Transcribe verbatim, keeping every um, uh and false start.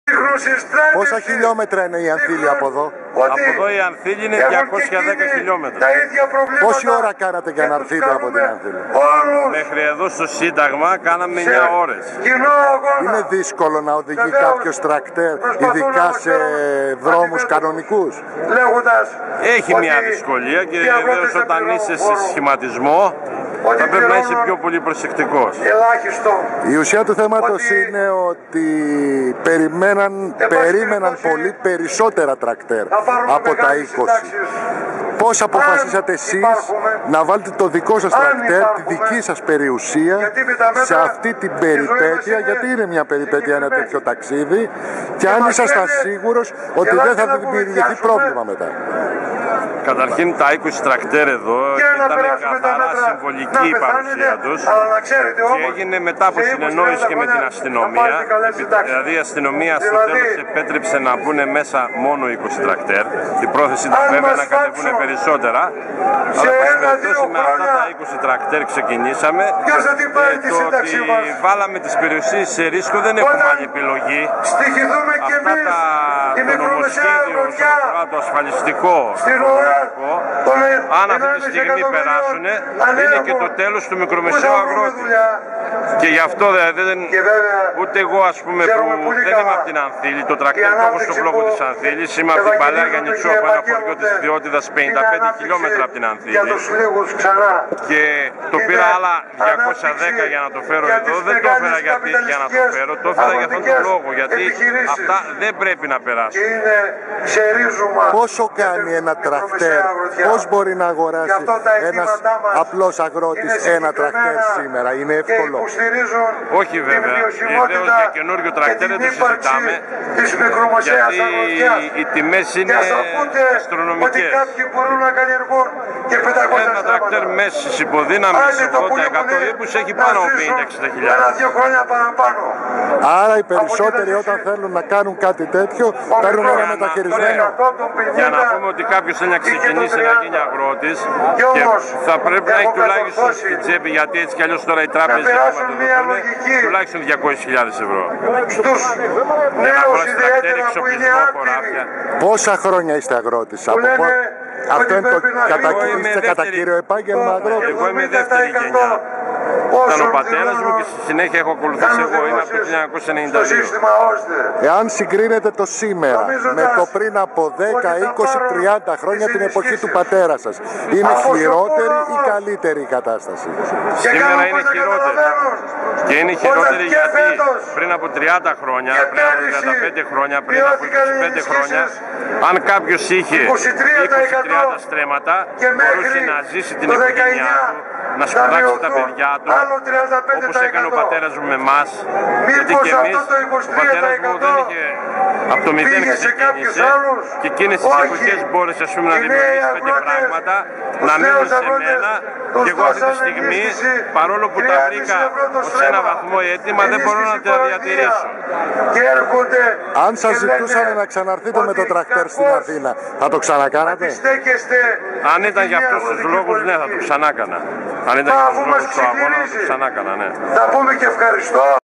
Πόσα χιλιόμετρα είναι η Ανθήλη από εδώ? Από εδώ η Ανθήλη είναι διακόσια δέκα χιλιόμετρα. Πόση ώρα κάνατε για να έρθετε από την Ανθήλη? Μέχρι εδώ στο Σύνταγμα κάναμε εννιά ώρες. Είναι δύσκολο να οδηγεί κάποιος τρακτέρ, ειδικά σε δρόμους κανονικούς? Έχει μια δυσκολία και βεβαίως όταν είσαι σε σχηματισμό θα πρέπει να είσαι πιο πολύ προσεκτικός. Η ουσία του θέματος είναι ότι περιμέναν, περίμεναν πολύ περισσότερα τρακτέρ από τα είκοσι. Πώς αποφασίσατε εσείς να βάλετε το δικό σας τρακτέρ, τη δική σας περιουσία σε αυτή την περιπέτεια, γιατί είναι μια περιπέτεια ένα τέτοιο ταξίδι, και αν ήσασταν σίγουρος ότι δεν θα δημιουργηθεί πρόβλημα μετά? Καταρχήν τα είκοσι τρακτέρ εδώ ήταν καθαρά συμβολική η παρουσία τους και έγινε μετά από συνεννόηση και με την αστυνομία. Δηλαδή η αστυνομία στο τέλος επέτρεψε να μπουν μέσα μόνο είκοσι τρακτέρ. Η πρόθεση ήταν βέβαια να κατεβούν περισσότερα, αλλά περιπτώσει με αυτά τα είκοσι τρακτέρ ξεκινήσαμε. Και το ότι βάλαμε τις περιουσίες σε ρίσκο δεν έχουμε άλλη επιλογή. Αυτά τα, το νομοσχέδιο όσον αφορά το ασφαλιστικό, αν αυτή τη στιγμή περάσουν, είναι και το τέλος του μικρομεσαίου αγρότη. Και γι' αυτό δηλαδή δεν, ούτε εγώ ας πούμε που δεν είμαι από την Ανθήλη, το τρακτέρ το έχω στο μπλόκο της Ανθήλης, είμαι από την Παλαιά Γιαννητσού, από ένα χωριό της Διότητας πενήντα πέντε χιλιόμετρα από την Ανθήλη, και το πήρα άλλα διακόσια δέκα για να το φέρω εδώ. Δεν το έφερα γιατί, για να το φέρω, το έφερα για αυτόν τον λόγο, γιατί αυτά δεν πρέπει να περάσουν. Πόσο κάνει ένα τρακτέρ, πώς μπορεί να αγοράσει ένας απλός αγρότης ένα τρακτέρ σήμερα? Είναι εύκολο? Όχι βέβαια, ιδέως για καινούριο τρακτέρ δεν το συζητάμε, γιατί οι τιμές είναι αστρονομικές. Ένα τρακτέρ μέσης υποδύναμης ογδόντα εκατό ύπους έχει πάνω από πενήντα εξήντα χιλιάδες. Άρα οι περισσότεροι όταν θέλουν να κάνουν κάτι τέτοιο παίρνουν ένα μεταχειρισμένο. Για να πούμε ότι κάποιος θέλει να ξεκινήσει να γίνει αγρότης, και θα πρέπει να έχει τουλάχιστον στην τσέπη, γιατί έτσι κι αλλιώς τώρα οι τράπεζες χρηματοδοτούν, τουλάχιστον διακόσιες χιλιάδες ευρώ. Για να αγοράσει τρακτέρ, εξοπλισμό, χωράφια. Πόσα χρόνια είστε αγρότης? Από πο... Αυτό είναι το κατά... είστε κατά κύριο επάγγελμα αγρότη? Εγώ είμαι δεύτερη γενιά. Ήταν ο πατέρας μου και στη συνέχεια έχω ακολουθήσει εγώ, είναι από το χίλια εννιακόσια ενενήντα δύο. Εάν συγκρίνετε το σήμερα με το πριν από δέκα, είκοσι, τριάντα χρόνια, την εποχή του πατέρα σας, είναι χειρότερη ή καλύτερη η κατάσταση? Σήμερα είναι χειρότερη. Και είναι χειρότερη γιατί πριν από τριάντα χρόνια, πριν από τριάντα πέντε χρόνια, πριν από είκοσι πέντε χρόνια, αν κάποιος είχε είκοσι τριάντα στρέμματα, μπορούσε να ζήσει την οικογένειά του, να σπουδάξει τα παιδιά του, όπως έκανε ο πατέρας μου με εμάς. Γιατί και εμείς, ο πατέρας μου δεν είχε, από το μηδέν ξεκίνησε, και εκείνες τις εποχές μπόρεσε ας πούμε να δημιουργήσει πέντε πράγματα, να μείνουν σε μένα, και εγώ αυτή τη στιγμή, παρόλο που τα βρήκα σε ένα βαθμό έτοιμα, δεν μπορώ να τα διατηρήσω. Αν σας ζητούσαν να ξαναρθείτε με το τρακτέρ στην Αθήνα, θα το ξανακάνατε? Αν ήταν για αυτούς τους λόγους, ναι, θα το ξανάκανα. Αν ήταν για τους λόγους του αγώνα, θα το ξανάκανα, ναι. Θα πούμε και ευχαριστώ.